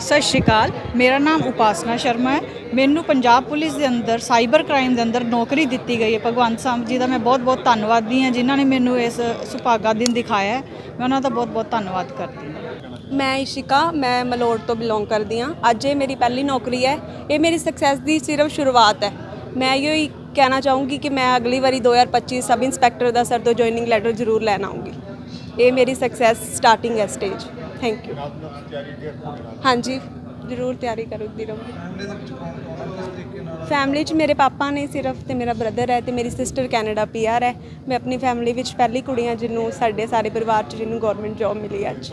सत श्री अकाल। मेरा नाम उपासना शर्मा है। मैनू पंजाब पुलिस के अंदर साइबर क्राइम के अंदर नौकरी दी गई है। भगवंत सान जी का मैं बहुत बहुत धन्नवादी हाँ जिन्होंने मैनू इस सुभागा दिन दिखाया है। मैं उन्होंने बहुत बहुत धन्नवाद करती हूँ। मैं इशिका, मैं मलोड़ तो बिलोंग करती हाँ। अज ये मेरी पहली नौकरी है। ये मेरी सक्सैस की सिर्फ शुरुआत है। मैं यही कहना चाहूँगी कि मैं अगली बारी 2025 सब इंस्पैक्टर का सर तो जॉइनिंग लैटर जरूर लैन आऊँगी। ये मेरी सक्सैस स्टार्टिंग है स्टेज। Thank you. हाँ जी, जरूर तैयारी करती रहूँगी। फैमिली च मेरे पापा ने सिर्फ तो मेरा ब्रदर है तो मेरी सिस्टर कैनेडा PR है। मैं अपनी फैमिली में पहली कुड़ी हाँ जिन्होंने साढ़े सारे परिवार जिन्होंने गौरमेंट जॉब मिली अज।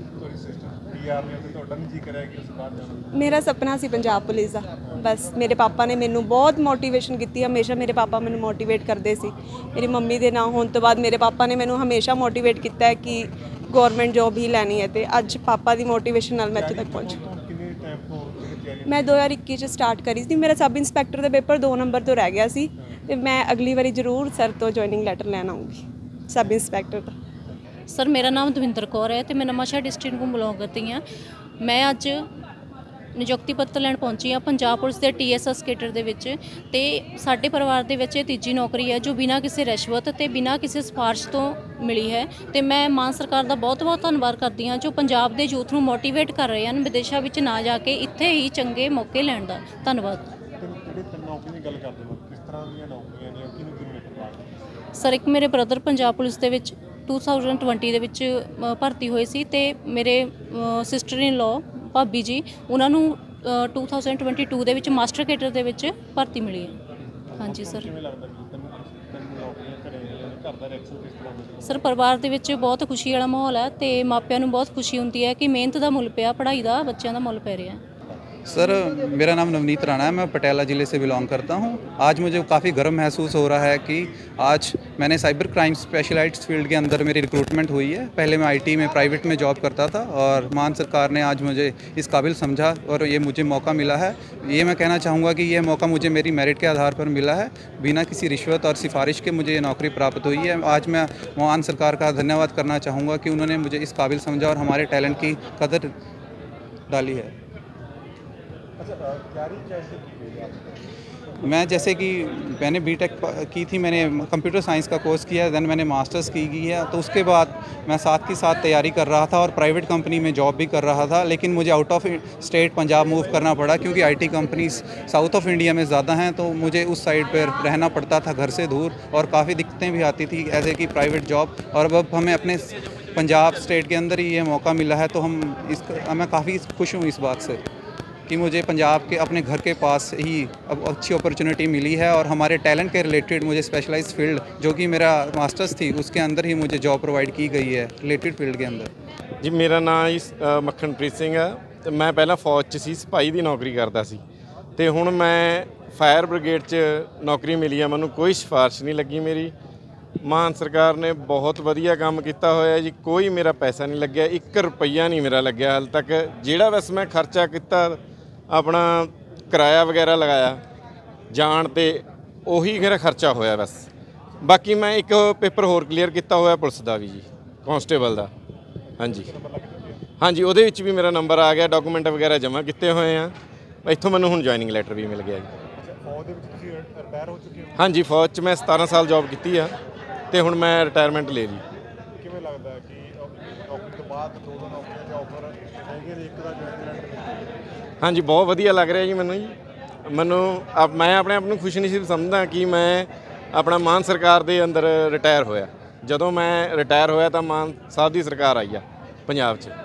मेरा सपना सी पंजाब पुलिस का। बस मेरे पापा ने मैनू बहुत मोटिवेशन की। हमेशा मेरे पापा मैनू मोटिवेट करते सी। मेरी मम्मी के ना होने तो बाद मेरे पापा ने मैनू हमेशा मोटिवेट किया है कि गौरमेंट जॉब ही लैनी है। तो अज पापा की मोटिवेशन नाल मैं इत्थे तक पहुंची। मैं 2021 स्टार्ट करी थी। मेरा सब इंस्पैक्टर का पेपर 2 नंबर तो रह गया सी। तो मैं अगली बारी जरूर सर तो जॉइनिंग लैटर लैन आऊँगी सब इंस्पैक्टर का। सर मेरा नाम दविंदर कौर है तो मैं नवांशहर डिस्ट्रिक्ट को बिलोंग करती हाँ। मैं अज नियुक्ति पत्र लैन पहुंची हाँ पंजाब पुलिस के TSS कैडर दे विच। ते साडे परिवार दे विच तीजी नौकरी है जो बिना किसी रिश्वत ते बिना किसी सिफारिश तो मिली है। तो मैं मान सरकार का बहुत बहुत धन्नवाद करती हाँ जो पंजाब के यूथ को मोटिवेट कर रहे हैं विदेशों में ना जाके इत्थे ही चंगे मौके लैण दा। धन्नवाद। सर एक मेरे ब्रदर पंजाब पुलिस के 2020 ਦੇ ਵਿੱਚ ਭਰਤੀ ਹੋਏ ਸੀ ਤੇ ਮੇਰੇ ਸਿਸਟਰ ਇਨ ਲॉ ਭਾਬੀ ਜੀ ਉਹਨਾਂ ਨੂੰ 2022 ਦੇ ਵਿੱਚ ਮਾਸਟਰ ਕੈਡਰ ਦੇ ਵਿੱਚ ਭਰਤੀ ਮਿਲੀ ਹੈ। ਹਾਂਜੀ ਸਰ। ਸਰ ਪਰਿਵਾਰ ਦੇ ਵਿੱਚ ਬਹੁਤ ਖੁਸ਼ੀ ਵਾਲਾ ਮਾਹੌਲ ਹੈ ਤੇ ਮਾਪਿਆਂ ਨੂੰ ਬਹੁਤ ਖੁਸ਼ੀ ਹੁੰਦੀ ਹੈ ਕਿ ਮਿਹਨਤ ਦਾ ਮੁੱਲ ਪਿਆ, ਪੜ੍ਹਾਈ ਦਾ ਬੱਚਿਆਂ ਦਾ ਮੁੱਲ ਪੈ ਰਿਹਾ ਹੈ। सर मेरा नाम नवनीत राणा है। मैं पटियाला ज़िले से बिलोंग करता हूँ। आज मुझे काफ़ी गर्व महसूस हो रहा है कि आज मैंने साइबर क्राइम स्पेशलाइज्ड फील्ड के अंदर मेरी रिक्रूटमेंट हुई है। पहले मैं IT में प्राइवेट में जॉब करता था और मान सरकार ने आज मुझे इस काबिल समझा और ये मुझे मौका मिला है। ये मैं कहना चाहूँगा कि यह मौका मुझे मेरी मेरिट के आधार पर मिला है। बिना किसी रिश्वत और सिफारिश के मुझे ये नौकरी प्राप्त हुई है। आज मैं मान सरकार का धन्यवाद करना चाहूँगा कि उन्होंने मुझे इस काबिल समझा और हमारे टैलेंट की कदर डाली है। मैं जैसे कि मैंने BTech की थी, मैंने कंप्यूटर साइंस का कोर्स किया, दैन मैंने मास्टर्स की है। तो उसके बाद मैं साथ ही साथ तैयारी कर रहा था और प्राइवेट कंपनी में जॉब भी कर रहा था। लेकिन मुझे out of state Punjab move करना पड़ा क्योंकि IT companies south of India में ज़्यादा हैं। तो मुझे उस साइड पर रहना पड़ता था घर से दूर और काफ़ी दिक्कतें भी आती थी ऐसे कि प्राइवेट जॉब। और अब हमें अपने पंजाब स्टेट के अंदर ही ये मौका मिला है तो मैं काफ़ी खुश हूँ इस बात से कि मुझे पंजाब के अपने घर के पास ही अब अच्छी अपॉर्चुनिटी मिली है। और हमारे टैलेंट के रिलेटेड मुझे स्पेशलाइज्ड फील्ड जो कि मेरा मास्टर्स थी उसके अंदर ही मुझे जॉब प्रोवाइड की गई है रिलेटेड फील्ड के अंदर। जी मेरा नाम जी मक्खनप्रीत सिंह है। तो मैं पहला फौज च सी, सिपाही की नौकरी करता सी ते हुण मैं फायर ब्रिगेड च नौकरी मिली है। मैनूं कोई सिफारिश नहीं लगी मेरी। मान सरकार ने बहुत वधिया काम किया होया जी। कोई मेरा पैसा नहीं लग्या, 1 रुपया नहीं मेरा लग्या हाल तक। जिहड़ा बस मैं खर्चा किया अपना किराया वगैरह लगाया जान ते उही मेरा खर्चा होया बस। बाकी मैं एक पेपर होर क्लीयर किया होया पुलिस का भी जी, कांस्टेबल का। हाँ जी हाँ जी, उहदे विच भी मेरा नंबर आ गया, डॉकूमेंट वगैरह जमा किए हुए हैं। इत्थों मैनूं हुण जॉइनिंग लैटर भी मिल गया जी। हाँ जी, फौज च मैं 17 साल जॉब की है तो हुण मैं रिटायरमेंट ले ली। हाँ जी, बहुत वधिया लग रहा जी मैनूं जी। मैं अपने आप को खुशनसीब समझदा कि मैं अपना मान सरकार के अंदर रिटायर होया। जदों मैं रिटायर होया तो मान साहब की सरकार आई आ पंजाब च।